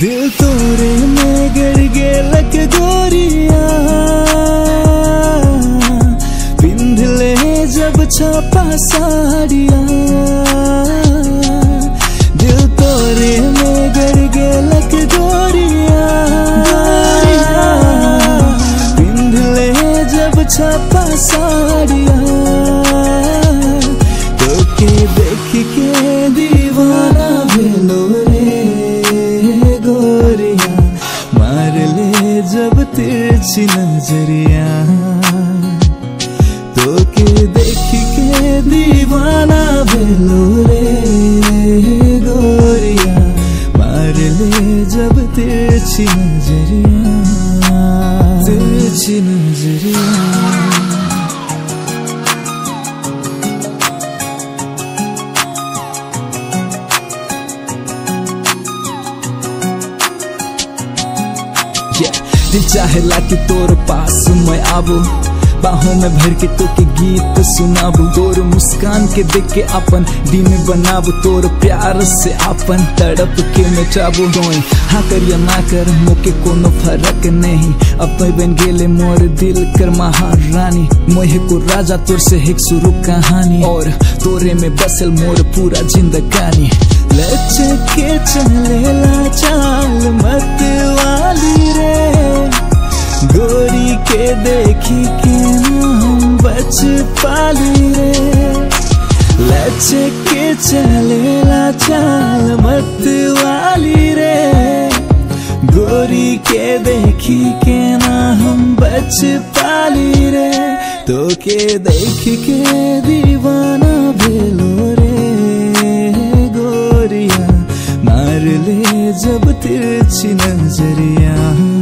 दिल तोरे में गड़ गे लग गोरिया, पिंध ले जब छापा साड़िया। दिल तोरे में गड़ गे लग गोरिया, पिंध ले जब छापा साड़िया। तो के देख के दीवाना भेलो रे गोरिया, मार ले जब तिरछी नजरिया। तो के देख के दीवाना भेलो रे गोरिया, मार ले जब तिरछी नजरिया, तिरछी नजरिया। दिल चाहेला कि तोर पास मैं आबू, बाहों में भर के तो के गीत सुनाबू। तोर मुस्कान के देख के अपन दिन बनाबू, तोर प्यार से अपन तड़प के मिटाबू। हाँ कर या ना कर मोके कोनो फर्क नहीं, अब तो बन गेले मोर दिल कर महारानी। मोहे को राजा तोर से एक शुरू कहानी, और तोरे में बसल मोर पूरा जिंदगानी। लचके चलेला चाल मत वाली रे, गोरी के देखी के हम बच पाली रे। लचके चलेला चाल मत वाली रे, गोरी के देखी के ना हम बच पाली रे। तो के देख के दीवाना भेलो रे गोरिया, मार ले जब तिरछी नजरिया।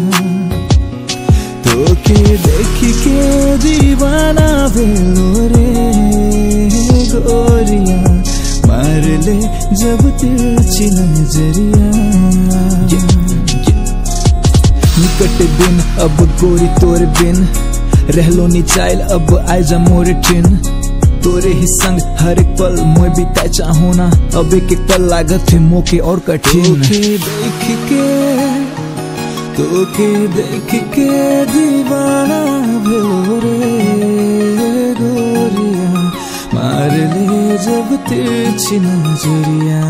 तो के देख के दीवाना भेलो रे गोरिया, मार ले जब तिरछी नजरिया। निकट दिन अब गोरी तोर बिन, रहलो नी चाइल अब आय जा मोर ट्रेन। तोरे ही संग हर एक पल मोय बिता चाहो ना, अब एक एक पल लागत है मोके और कठिन। तो के देख के दीवाना भेलो रे गोरिया, मार ले जब तिरछी नजरिया।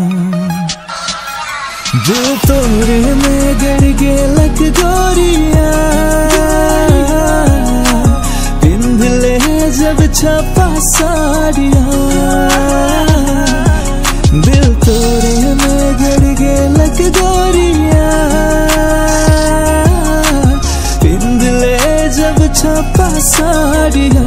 दिल तोरे में गड़ गे लग गोरिया, पिंध ले जब छापा साड़िया। दिल तोरे में गड़ गे लग गोरिया, पिंध ले जब छापा साड़िया।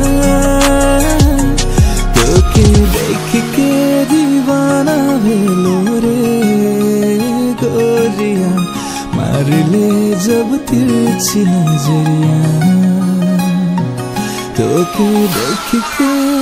तो के देख के दीवाना भेलो रे गोरिया, मार ले जब तिरछी नजरिया। तो के देख के